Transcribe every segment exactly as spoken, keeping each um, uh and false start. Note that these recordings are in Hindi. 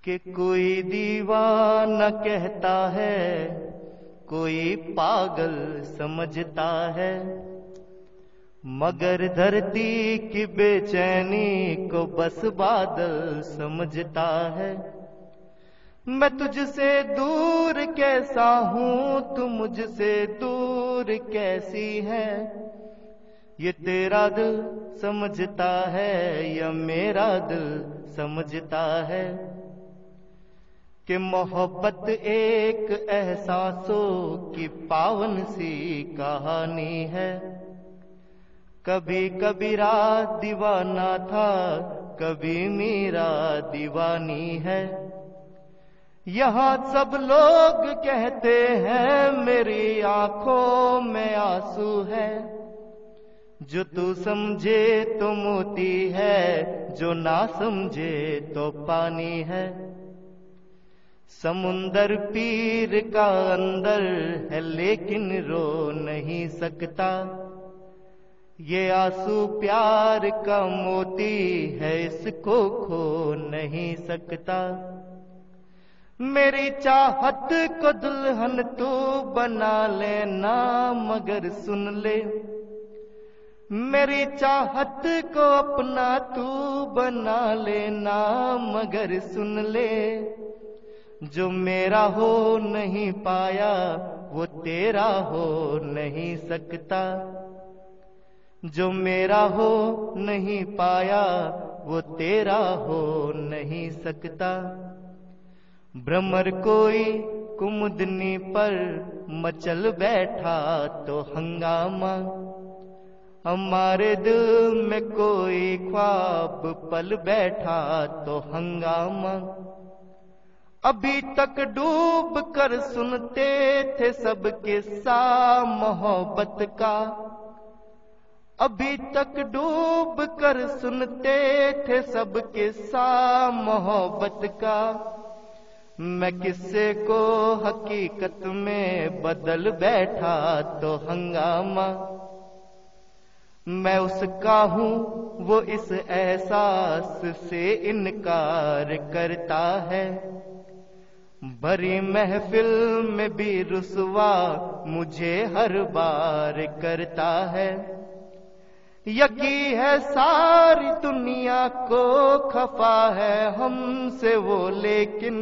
कि कोई दीवाना कहता है, कोई पागल समझता है, मगर धरती की बेचैनी को बस बादल समझता है। मैं तुझसे दूर कैसा हूँ, तू मुझसे दूर कैसी है, ये तेरा दिल समझता है या मेरा दिल समझता है कि मोहब्बत एक एहसासों की पावन सी कहानी है। कभी कबीरा दीवाना था, कभी मीरा दीवानी है। यहाँ सब लोग कहते हैं मेरी आंखों में आंसू है, जो तू समझे तो मोती है, जो ना समझे तो पानी है। समुंदर पीर का अंदर है लेकिन रो नहीं सकता, ये आंसू प्यार का मोती है, इसको खो नहीं सकता। मेरी चाहत को दुल्हन तू बना लेना, मगर सुन ले, मेरी चाहत को अपना तू बना लेना, मगर सुन ले, जो मेरा हो नहीं पाया वो तेरा हो नहीं सकता, जो मेरा हो नहीं पाया वो तेरा हो नहीं सकता। भ्रमर कोई कुमुदनी पर मचल बैठा तो हंगामा, हमारे दिल में कोई ख्वाब पल बैठा तो हंगामा। अभी तक डूब कर सुनते थे सब किस्सा मोहब्बत का, अभी तक डूब कर सुनते थे सब किस्सा मोहब्बत का। मैं किस्से को हकीकत में बदल बैठा तो हंगामा। मैं उसका हूँ वो इस एहसास से इनकार करता है, भरी महफिल में भी रुसवा मुझे हर बार करता है। यकी है सारी दुनिया को खफा है हमसे वो, लेकिन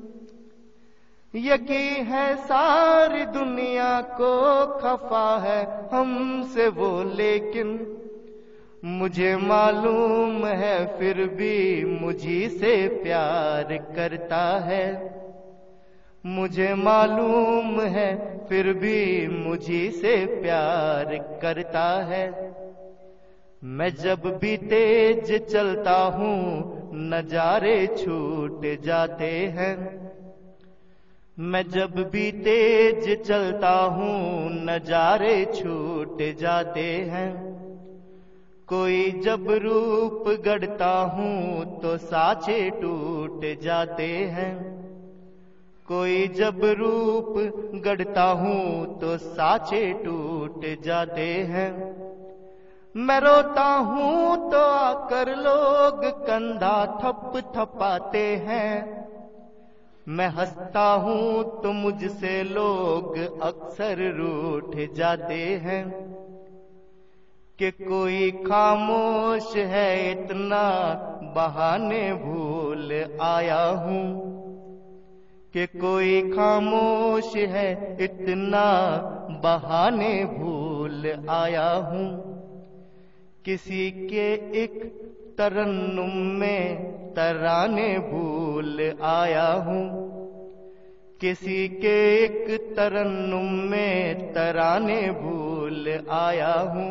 यकी है सारी दुनिया को खफा है हमसे वो, लेकिन मुझे मालूम है फिर भी मुझी से प्यार करता है, मुझे मालूम है फिर भी मुझी से प्यार करता है। मैं जब भी तेज चलता हूँ नजारे छूट जाते हैं, मैं जब भी तेज चलता हूँ नजारे छूट जाते हैं। कोई जब रूप गढ़ता हूँ तो साँचे टूट जाते हैं, कोई जब रूप गढ़ता हूँ तो साँचे टूट जाते हैं। मैं रोता हूँ तो आकर लोग कंधा थप थपाते हैं, मैं हंसता हूँ तो मुझसे लोग अक्सर रूठ जाते हैं। कि कोई खामोश है इतना बहाने भूल आया हूँ, कि कोई खामोश है इतना बहाने भूल आया हूँ। किसी के एक तरन्नुम में तराने भूल आया हूँ, किसी के एक तरन्नुम में तराने भूल आया हूँ।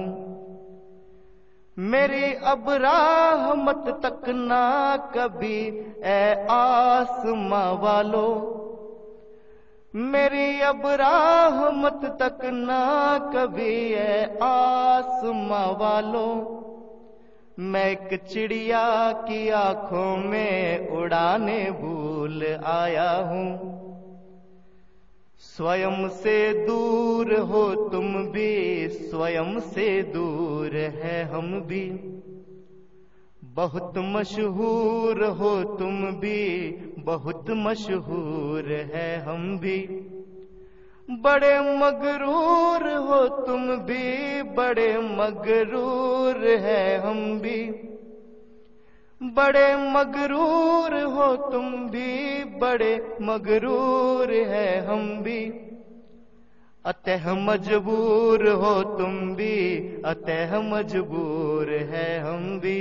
मेरी अब राह मत तकना कभी ए आसमां वालों, मेरी अब राह मत तकना कभी ए आसमां वालों। मैं एक चिड़िया की आंखों में उड़ाने भूल आया हूँ। स्वयं से दूर हो तुम भी, स्वयं से दूर है हम भी। बहुत मशहूर हो तुम भी, बहुत मशहूर है हम भी। बड़े मगरूर हो तुम भी, बड़े मगरूर है हम भी। बड़े मगरूर हो तुम भी, बड़े मगरूर है हम भी। अतः मजबूर हो तुम भी, अतः मजबूर है हम भी।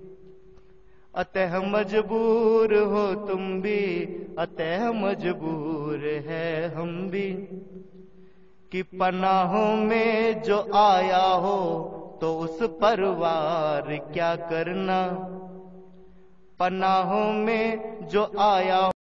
अतः मजबूर हो तुम भी, अतः मजबूर है हम भी। कि पनाहों में जो आया हो तो उस पर वार क्या करना। पनाहों में जो आया